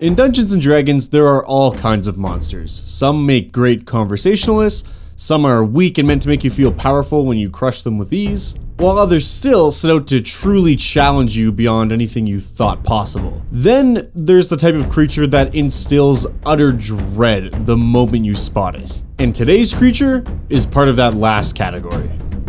In Dungeons & Dragons, there are all kinds of monsters. Some make great conversationalists, some are weak and meant to make you feel powerful when you crush them with ease, while others still set out to truly challenge you beyond anything you thought possible. Then there's the type of creature that instills utter dread the moment you spot it. And today's creature is part of that last category.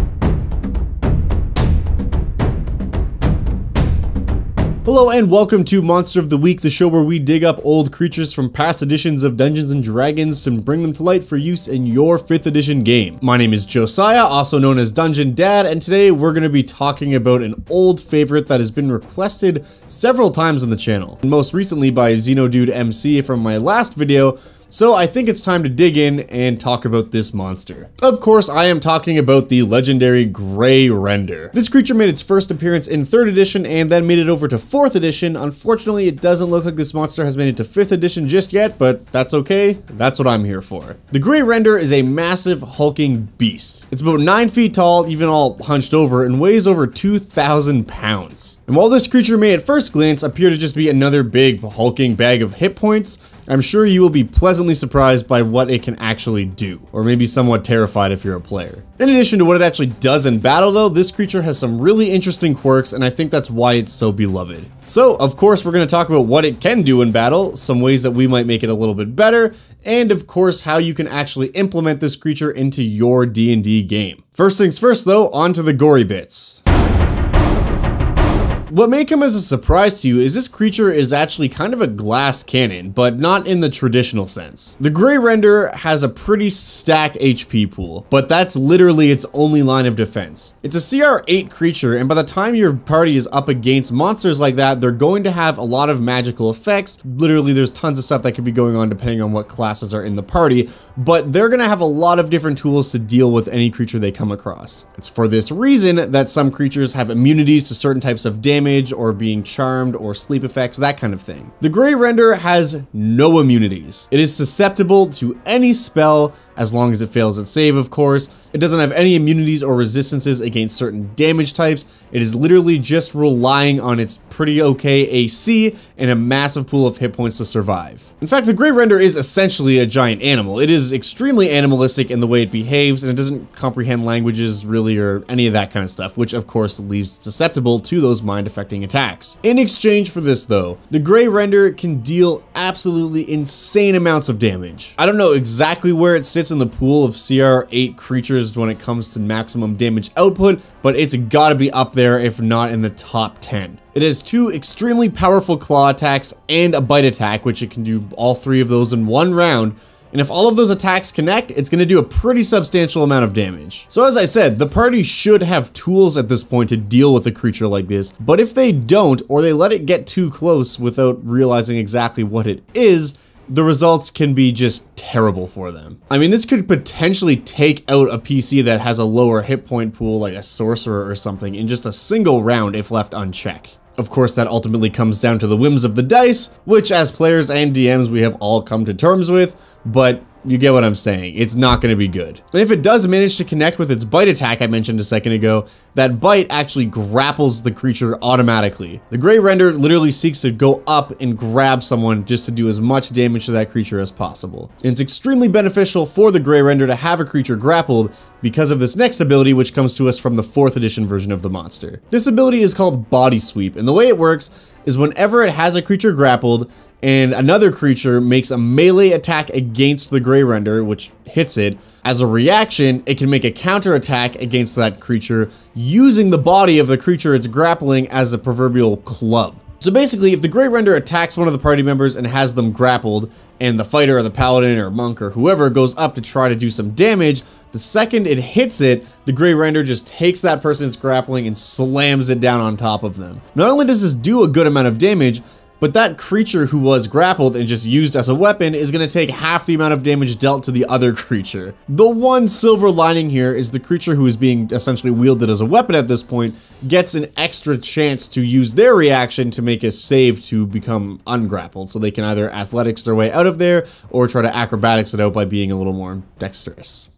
Hello and welcome to Monster of the Week, the show where we dig up old creatures from past editions of Dungeons & Dragons to bring them to light for use in your 5th edition game. My name is Josiah, also known as Dungeon Dad, and today we're going to be talking about an old favorite that has been requested several times on the channel, and most recently by Xenodude MC from my last video. So I think it's time to dig in and talk about this monster. Of course, I am talking about the legendary Grey Render. This creature made its first appearance in 3rd edition and then made it over to 4th edition. Unfortunately, it doesn't look like this monster has made it to 5th edition just yet, but that's okay. That's what I'm here for. The Grey Render is a massive hulking beast. It's about 9 feet tall, even all hunched over, and weighs over 2,000 pounds. And while this creature may at first glance appear to just be another big hulking bag of hit points, I'm sure you will be pleasantly surprised by what it can actually do, or maybe somewhat terrified if you're a player. In addition to what it actually does in battle though, this creature has some really interesting quirks, and I think that's why it's so beloved. So, of course, we're going to talk about what it can do in battle, some ways that we might make it a little bit better, and of course, how you can actually implement this creature into your D&D game. First things first though, on to the gory bits. What may come as a surprise to you is this creature is actually kind of a glass cannon, but not in the traditional sense. The Grey Render has a pretty stacked HP pool, but that's literally its only line of defense. It's a CR 8 creature, and by the time your party is up against monsters like that, they're going to have a lot of magical effects. Literally, there's tons of stuff that could be going on depending on what classes are in the party, but they're gonna have a lot of different tools to deal with any creature they come across. It's for this reason that some creatures have immunities to certain types of damage, or being charmed, or sleep effects, that kind of thing. The Grey Render has no immunities. It is susceptible to any spell as long as it fails its save, of course. It doesn't have any immunities or resistances against certain damage types. It is literally just relying on its pretty okay AC and a massive pool of hit points to survive. In fact, the Grey Render is essentially a giant animal. It is extremely animalistic in the way it behaves, and it doesn't comprehend languages really or any of that kind of stuff, which of course leaves it susceptible to those mind-affecting attacks. In exchange for this though, the Grey Render can deal absolutely insane amounts of damage. I don't know exactly where it sits in the pool of CR 8 creatures when it comes to maximum damage output, but it's gotta be up there if not in the top 10. It has 2 extremely powerful claw attacks and a bite attack, which it can do all 3 of those in one round. And if all of those attacks connect, it's going to do a pretty substantial amount of damage. So as I said, the party should have tools at this point to deal with a creature like this, but if they don't, or they let it get too close without realizing exactly what it is, the results can be just terrible for them. I mean, this could potentially take out a PC that has a lower hit point pool, like a sorcerer or something, in just a single round if left unchecked. Of course, that ultimately comes down to the whims of the dice, which as players and DMs we have all come to terms with, but you get what I'm saying. It's not going to be good. And if it does manage to connect with its bite attack I mentioned a second ago, that bite actually grapples the creature automatically. The Grey Render literally seeks to go up and grab someone just to do as much damage to that creature as possible. And it's extremely beneficial for the Grey Render to have a creature grappled because of this next ability, which comes to us from the 4th edition version of the monster. This ability is called Body Sweep, and the way it works is whenever it has a creature grappled, and another creature makes a melee attack against the Grey Render, which hits it, as a reaction, it can make a counter attack against that creature using the body of the creature it's grappling as a proverbial club. So basically, if the Grey Render attacks one of the party members and has them grappled, and the fighter or the paladin or monk or whoever goes up to try to do some damage, the second it hits it, the Grey Render just takes that person it's grappling and slams it down on top of them. Not only does this do a good amount of damage, but that creature who was grappled and just used as a weapon is going to take half the amount of damage dealt to the other creature. The one silver lining here is the creature who is being essentially wielded as a weapon at this point gets an extra chance to use their reaction to make a save to become ungrappled, so they can either athletics their way out of there or try to acrobatics it out by being a little more dexterous.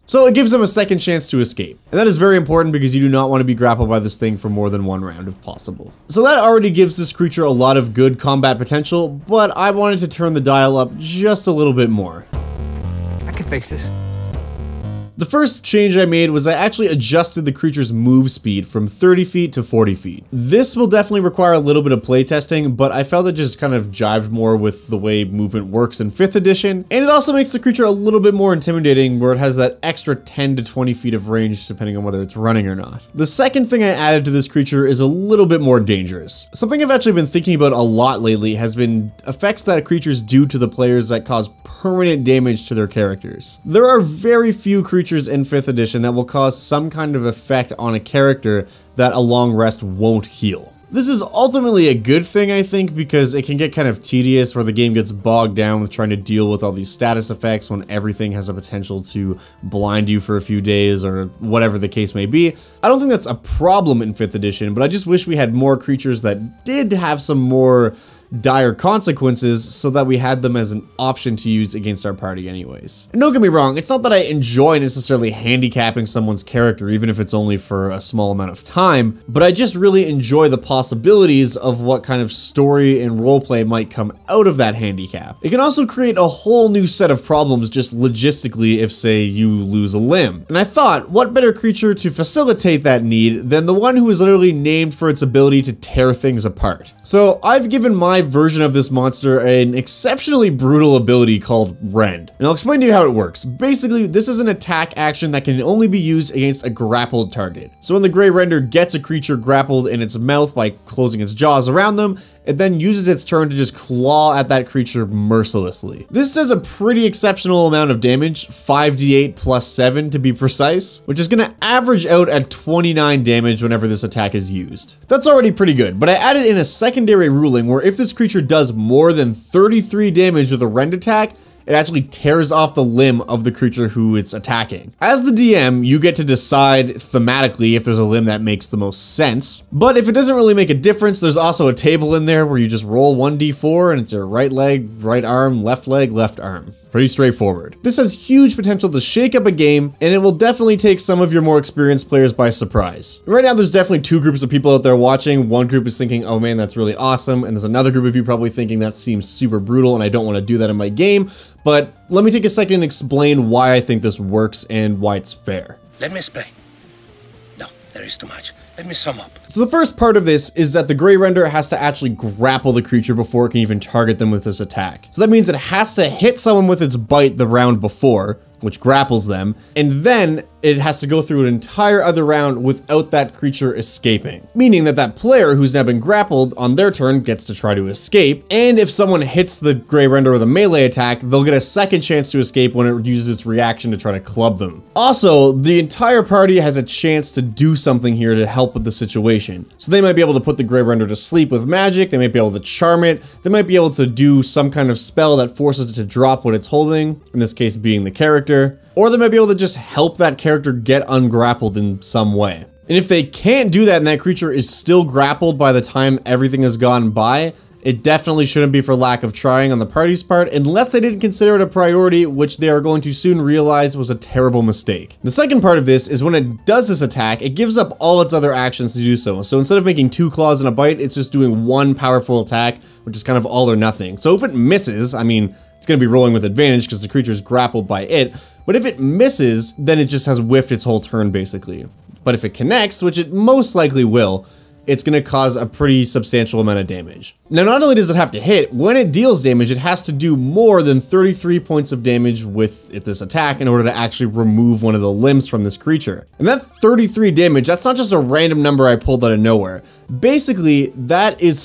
So it gives them a second chance to escape. And that is very important because you do not want to be grappled by this thing for more than one round if possible. So that already gives this creature a lot of good combat potential, but I wanted to turn the dial up just a little bit more. I can fix this. The first change I made was I actually adjusted the creature's move speed from 30 feet to 40 feet. This will definitely require a little bit of playtesting, but I felt it just kind of jived more with the way movement works in 5th edition, and it also makes the creature a little bit more intimidating where it has that extra 10 to 20 feet of range depending on whether it's running or not. The second thing I added to this creature is a little bit more dangerous. Something I've actually been thinking about a lot lately has been effects that creatures do to the players that cause permanent damage to their characters. There are very few creatures in 5th edition that will cause some kind of effect on a character that a long rest won't heal. This is ultimately a good thing, I think, because it can get kind of tedious where the game gets bogged down with trying to deal with all these status effects when everything has a potential to blind you for a few days or whatever the case may be. I don't think that's a problem in 5th edition, but I just wish we had more creatures that did have some more dire consequences so that we had them as an option to use against our party anyways. And don't get me wrong, it's not that I enjoy necessarily handicapping someone's character even if it's only for a small amount of time, but I just really enjoy the possibilities of what kind of story and roleplay might come out of that handicap. It can also create a whole new set of problems just logistically if, say, you lose a limb. And I thought, what better creature to facilitate that need than the one who is literally named for its ability to tear things apart. So I've given my version of this monster an exceptionally brutal ability called Rend. And I'll explain to you how it works. Basically, this is an attack action that can only be used against a grappled target. So when the Grey Render gets a creature grappled in its mouth by closing its jaws around them, it then uses its turn to just claw at that creature mercilessly. This does a pretty exceptional amount of damage, 5d8 plus 7 to be precise, which is going to average out at 29 damage whenever this attack is used. That's already pretty good, but I added in a secondary ruling where if this creature does more than 33 damage with a Rend attack, it actually tears off the limb of the creature who it's attacking. As the DM, you get to decide thematically if there's a limb that makes the most sense, but if it doesn't really make a difference, there's also a table in there where you just roll 1d4 and it's your right leg, right arm, left leg, left arm. Pretty straightforward. This has huge potential to shake up a game, and it will definitely take some of your more experienced players by surprise. Right now, there's definitely two groups of people out there watching. One group is thinking, oh man, that's really awesome, and there's another group of you probably thinking that seems super brutal and I don't want to do that in my game, but let me take a second and explain why I think this works and why it's fair. Let me explain. No, there is too much. Let me sum up. So the first part of this is that the Grey Render has to actually grapple the creature before it can even target them with this attack. So that means it has to hit someone with its bite the round before, which grapples them, and then it has to go through an entire other round without that creature escaping. Meaning that that player who's now been grappled on their turn gets to try to escape, and if someone hits the Grey Render with a melee attack, they'll get a second chance to escape when it uses its reaction to try to club them. Also, the entire party has a chance to do something here to help with the situation. So they might be able to put the Grey Render to sleep with magic, they might be able to charm it, they might be able to do some kind of spell that forces it to drop what it's holding, in this case being the character, or they might be able to just help that character get ungrappled in some way. And if they can't do that and that creature is still grappled by the time everything has gone by, it definitely shouldn't be for lack of trying on the party's part, unless they didn't consider it a priority, which they are going to soon realize was a terrible mistake. The second part of this is when it does this attack, it gives up all its other actions to do so. So instead of making 2 claws and a bite, it's just doing 1 powerful attack, which is kind of all or nothing. So if it misses, I mean, it's going to be rolling with advantage because the creature is grappled by it, but if it misses, then it just has whiffed its whole turn basically. But if it connects, which it most likely will, it's going to cause a pretty substantial amount of damage. Now, not only does it have to hit, when it deals damage, it has to do more than 33 points of damage with this attack in order to actually remove one of the limbs from this creature. And that 33 damage, that's not just a random number I pulled out of nowhere. Basically, that is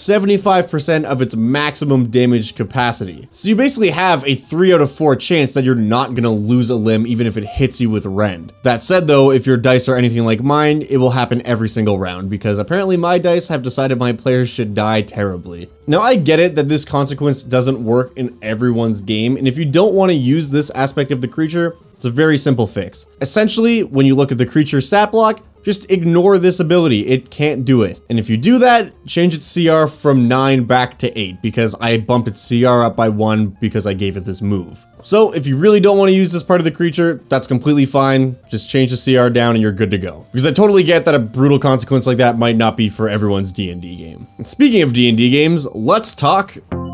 75% of its maximum damage capacity. So you basically have a 3 out of 4 chance that you're not going to lose a limb even if it hits you with Rend. That said though, if your dice are anything like mine, it will happen every single round because apparently my dice have decided my players should die terribly. Now I get it that this consequence doesn't work in everyone's game, and if you don't want to use this aspect of the creature, it's a very simple fix. Essentially, when you look at the creature stat block, Just ignore this ability. It can't do it. And if you do that, change its CR from 9 back to 8 because I bumped its CR up by 1 because I gave it this move. So if you really don't want to use this part of the creature, that's completely fine. Just change the CR down and you're good to go. Because I totally get that a brutal consequence like that might not be for everyone's D&D game. And speaking of D&D games, let's talk.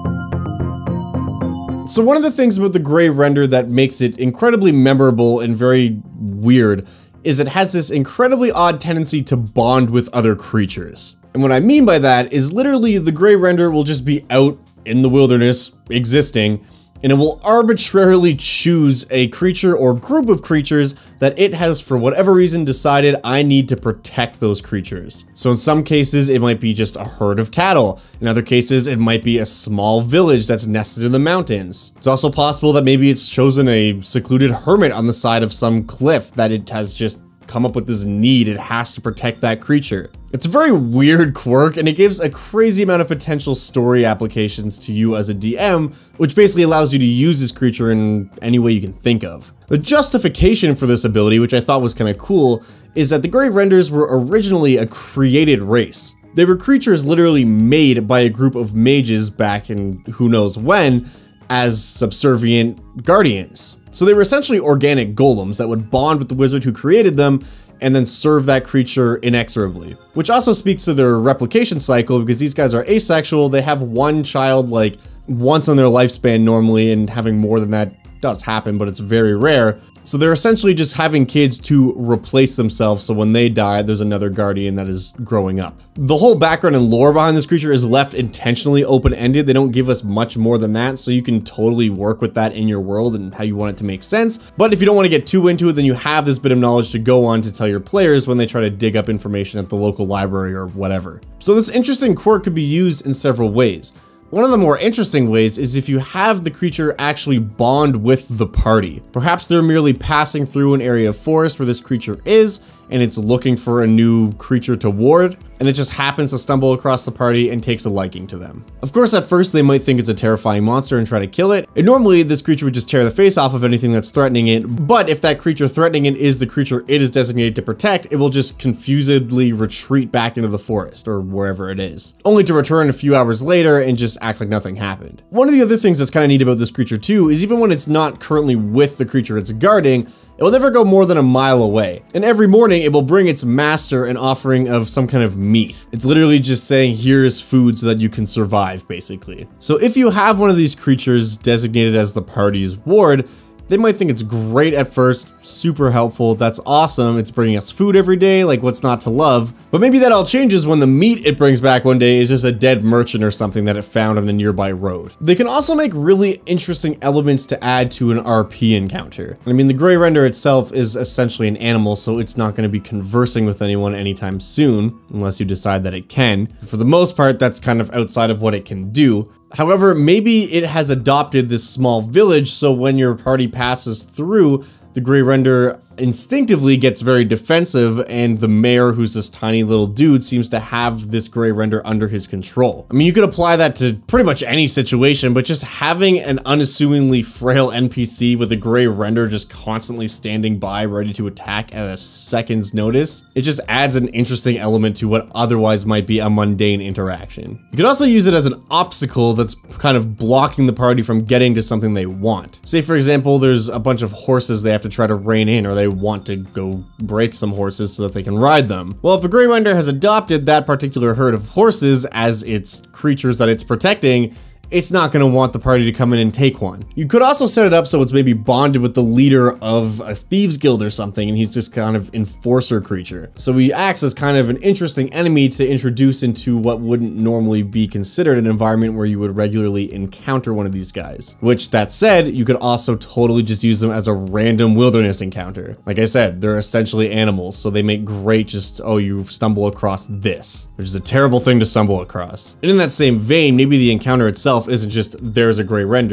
So one of the things about the Gray Render that makes it incredibly memorable and very weird is it has this incredibly odd tendency to bond with other creatures. And what I mean by that is literally the Gray Render will just be out in the wilderness existing, and it will arbitrarily choose a creature or group of creatures that it has for whatever reason decided I need to protect those creatures. So in some cases it might be just a herd of cattle. In other cases it might be a small village that's nested in the mountains. It's also possible that maybe it's chosen a secluded hermit on the side of some cliff that it has just come up with this need, it has to protect that creature. It's a very weird quirk and it gives a crazy amount of potential story applications to you as a DM, which basically allows you to use this creature in any way you can think of. The justification for this ability, which I thought was kind of cool, is that the Gray Renders were originally a created race. They were creatures literally made by a group of mages back in who knows when as subservient guardians. So they were essentially organic golems that would bond with the wizard who created them and then serve that creature inexorably. Which also speaks to their replication cycle because these guys are asexual. They have one child like once in their lifespan normally, and having more than that does happen, but it's very rare. So they're essentially just having kids to replace themselves, so when they die, there's another guardian that is growing up. The whole background and lore behind this creature is left intentionally open-ended. They don't give us much more than that, so you can totally work with that in your world and how you want it to make sense. But if you don't want to get too into it, then you have this bit of knowledge to go on to tell your players when they try to dig up information at the local library or whatever. So this interesting quirk could be used in several ways. One of the more interesting ways is if you have the creature actually bond with the party. Perhaps they're merely passing through an area of forest where this creature is, and it's looking for a new creature to ward, and it just happens to stumble across the party and takes a liking to them. Of course, at first they might think it's a terrifying monster and try to kill it, and normally this creature would just tear the face off of anything that's threatening it, but if that creature threatening it is the creature it is designated to protect, it will just confusedly retreat back into the forest, or wherever it is, only to return a few hours later and just act like nothing happened. One of the other things that's kind of neat about this creature too is even when it's not currently with the creature it's guarding, it will never go more than a mile away. And every morning it will bring its master an offering of some kind of meat. It's literally just saying, here's food so that you can survive, basically. So if you have one of these creatures designated as the party's ward, they might think it's great at first, super helpful, that's awesome, it's bringing us food every day, like what's not to love. But maybe that all changes when the meat it brings back one day is just a dead merchant or something that it found on a nearby road. They can also make really interesting elements to add to an RP encounter. I mean, the Gray Render itself is essentially an animal, so it's not going to be conversing with anyone anytime soon, unless you decide that it can. For the most part, that's kind of outside of what it can do. However, maybe it has adopted this small village, so when your party passes through, the Gray Render instinctively gets very defensive, and the mayor, who's this tiny little dude, seems to have this Gray Render under his control. I mean, you could apply that to pretty much any situation, but just having an unassumingly frail NPC with a Gray Render just constantly standing by ready to attack at a second's notice, it just adds an interesting element to what otherwise might be a mundane interaction. You could also use it as an obstacle that's kind of blocking the party from getting to something they want. Say, for example, there's a bunch of horses they have to try to rein in, or they want to go break some horses so that they can ride them. Well, if a Gray Render has adopted that particular herd of horses as its creatures that it's protecting, it's not going to want the party to come in and take one. You could also set it up so it's maybe bonded with the leader of a thieves guild or something, and he's just kind of enforcer creature. So he acts as kind of an interesting enemy to introduce into what wouldn't normally be considered an environment where you would regularly encounter one of these guys. Which, that said, you could also totally just use them as a random wilderness encounter. Like I said, they're essentially animals, so they make great just, oh, you stumble across this, which is a terrible thing to stumble across. And in that same vein, maybe the encounter itself isn't just there's a Gray Render,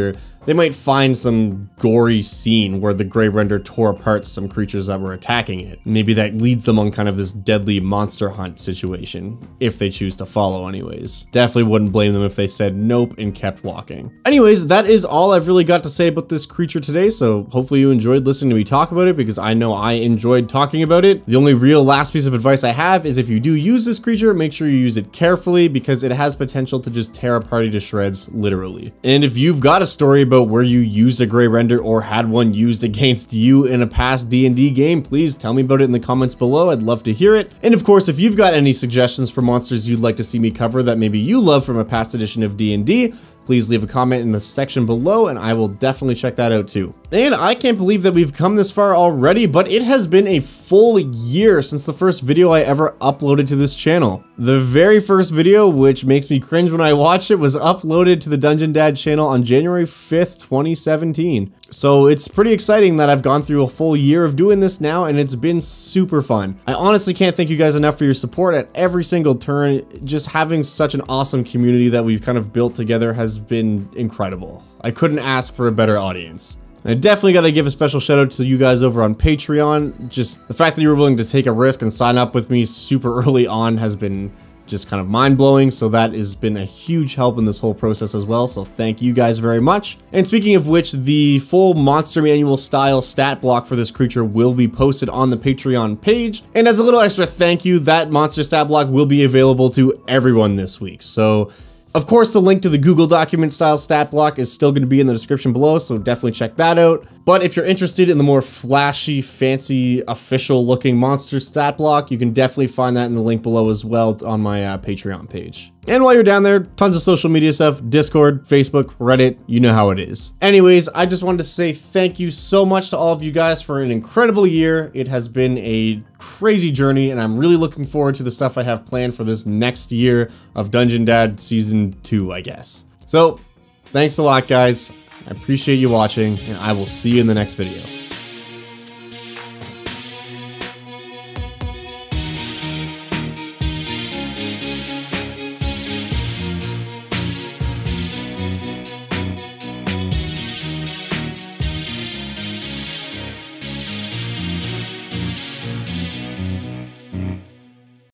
they might find some gory scene where the Grey Render tore apart some creatures that were attacking it. Maybe that leads them on kind of this deadly monster hunt situation, if they choose to follow anyways. Definitely wouldn't blame them if they said nope and kept walking. Anyways, that is all I've really got to say about this creature today, so hopefully you enjoyed listening to me talk about it, because I know I enjoyed talking about it. The only real last piece of advice I have is if you do use this creature, make sure you use it carefully, because it has potential to just tear a party to shreds, literally. And if you've got a story about where you used a Grey Render or had one used against you in a past D&D game, please tell me about it in the comments below. I'd love to hear it. And of course, if you've got any suggestions for monsters you'd like to see me cover that maybe you love from a past edition of D&D, please leave a comment in the section below and I will definitely check that out too. And I can't believe that we've come this far already, but it has been a full year since the first video I ever uploaded to this channel. The very first video, which makes me cringe when I watched it, was uploaded to the Dungeon Dad channel on January 5th, 2017. So it's pretty exciting that I've gone through a full year of doing this now, and it's been super fun. I honestly can't thank you guys enough for your support at every single turn. Just having such an awesome community that we've kind of built together has been incredible. I couldn't ask for a better audience. And I definitely got to give a special shout out to you guys over on Patreon. Just the fact that you were willing to take a risk and sign up with me super early on has been just kind of mind-blowing, so that has been a huge help in this whole process as well, so thank you guys very much. And speaking of which, the full Monster Manual style stat block for this creature will be posted on the Patreon page, and as a little extra thank you, that monster stat block will be available to everyone this week. So of course, the link to the Google document style stat block is still going to be in the description below, so definitely check that out. But if you're interested in the more flashy, fancy, official looking monster stat block, you can definitely find that in the link below as well on my Patreon page. And while you're down there, tons of social media stuff, Discord, Facebook, Reddit, you know how it is. Anyways, I just wanted to say thank you so much to all of you guys for an incredible year. It has been a crazy journey, and I'm really looking forward to the stuff I have planned for this next year of Dungeon Dad Season 2, I guess. So, thanks a lot, guys. I appreciate you watching, and I will see you in the next video.